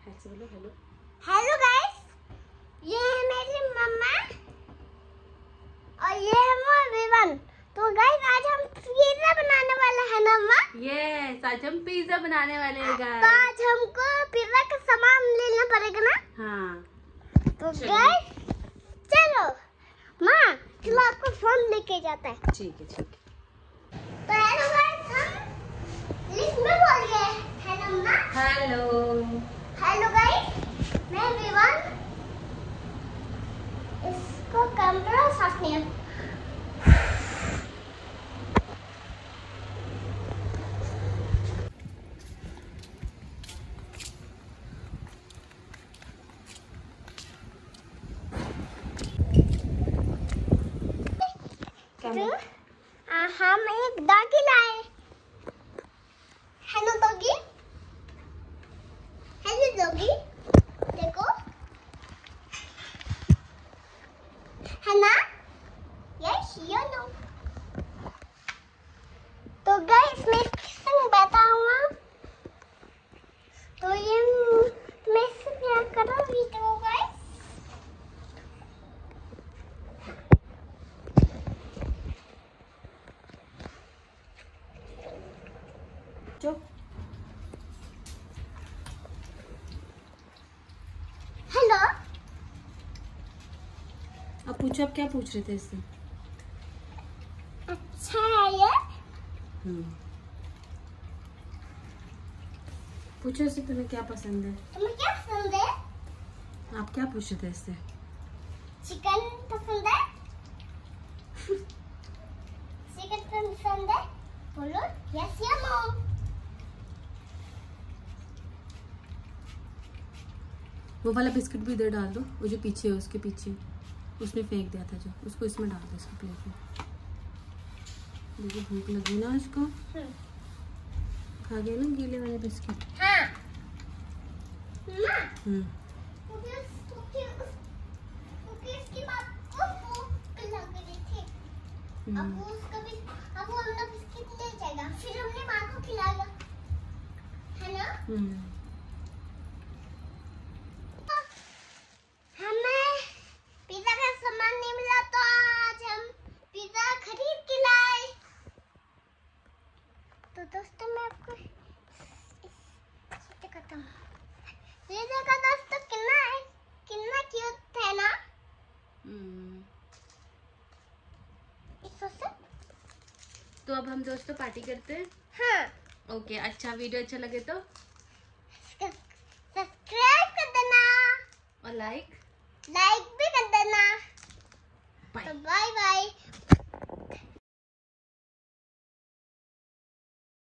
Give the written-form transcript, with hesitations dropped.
ऐसे बोलो hello. Hello guys, ये है मेरी मम्मा और ये है मेरा विवन। तो गाइस आज हम पिज्जा बनाने वाले हैं ना मम्मा? यस, आज हम पिज्जा बनाने वाले हैं तो गाइस। आज हमको पिज्जा का सामान लेना पड़ेगा ना? हाँ तो गाइस चलो माँ, चलो आपको फोन लेके जाता है। ठीक है ठीक है। तो हेलो गाइस, हम लिफ्ट में बोल गए हैं ना मम्मा? हेलो हेलो गाइस, मैं विवन। इसको कैमरा साफ नहीं है। हम एक डॉगी लाए। हेलो डॉगी, हेलो डॉगी, देखो है ना? Yes you know. तो गाइस मैं इसके संग बैठाऊंगा। तो ये मैं इससे प्यार करो वीडियो गाइस। हेलो, अब पूछो, अब क्या पूछ रहे थे इससे? अच्छा है ये? पूछो इससे तुम्हें क्या पसंद है? तुम्हें क्या पसंद है? आप क्या पूछ रहे थे इससे? चिकन पसंद है? चिकन पसंद है? बोलो यस या नो। वो वाला बिस्किट भी इधर डाल दो, वो जो पीछे है उसके पीछे, उसने फेंक दिया था जो, उसको इसमें डाल दो इसके प्लेट में। देखो भूख लगी ना इसको, खा गया ना गीले वाले बिस्किट। हाँ मम्मा, इसकी बात को भूख लग रही थी। अब वो उसका भी, अब वो अपना बिस्किट ले जाएगा, फिर हमने माँ को खिलाएगा, है ना? हमें पिज्जा का सामान नहीं मिला तो आज हम पिज्जा खरीद के लाए। तो दोस्तों मैं आपको कहता हूँ, ये देखो दोस्तों कितना है, कितना क्यूट है ना? तो अब हम दोस्तों पार्टी करते हैं। हाँ, ओके, अच्छा वीडियो अच्छा लगे तो सब्सक्राइब कर देना और लाइक भी कर देना।